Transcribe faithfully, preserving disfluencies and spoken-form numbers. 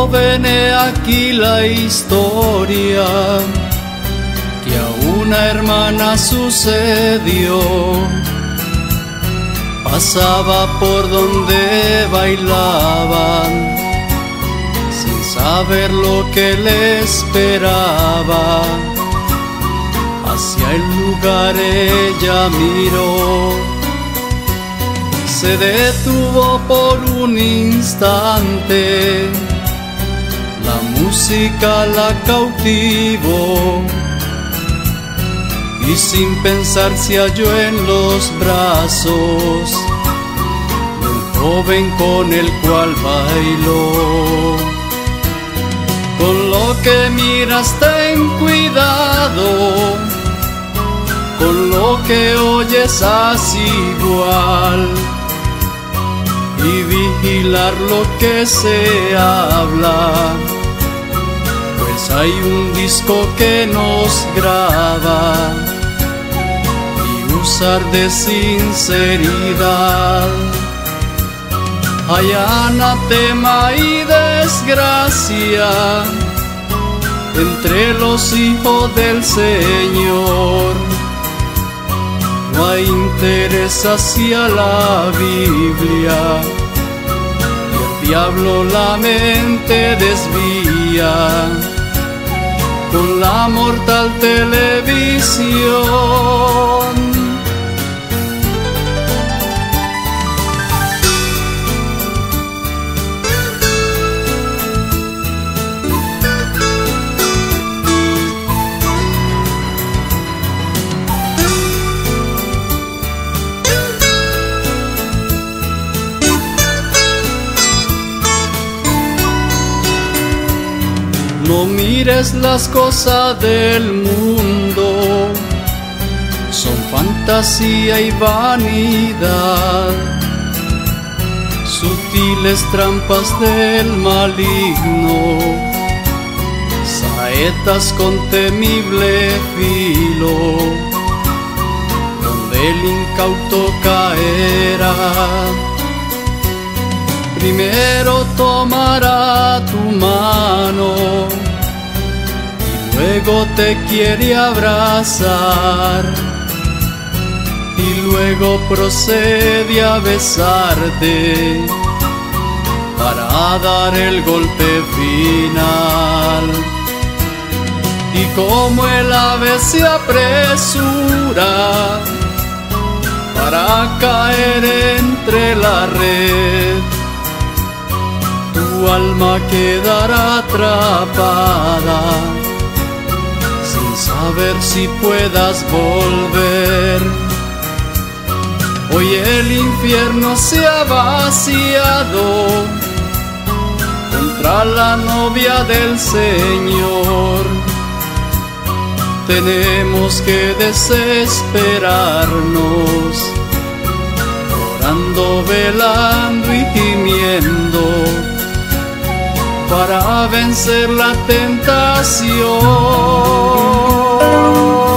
joven, he aquí la historia que a una hermana sucedió. Pasaba por donde bailaban, sin saber lo que le esperaba. Hacia el lugar ella miró, se detuvo por un instante, la música la cautivó, y sin pensar se halló en los brazos de un joven con el cual bailó. Con lo que miras ten cuidado, con lo que oyes haz igual, y vigilar lo que se habla, pues hay un disco que nos graba, y usar de sinceridad. Hay anatema y desgracia entre los hijos del Señor. No hay interés hacia la Biblia, y el diablo la mente desvía con la mortal televisión. No mires las cosas del mundo, son fantasía y vanidad, sutiles trampas del maligno, saetas con temible filo, donde el incauto caerá. Primero tomará tu mano y luego te quiere abrazar, y luego procede a besarte para dar el golpe final. Y como el ave se apresura para caer entre la red, tu alma quedará atrapada sin saber si puedas volver. Hoy el infierno se ha vaciado contra la novia del Señor. Tenemos que desesperarnos, orando, velando y gimiendo, para vencer la tentación.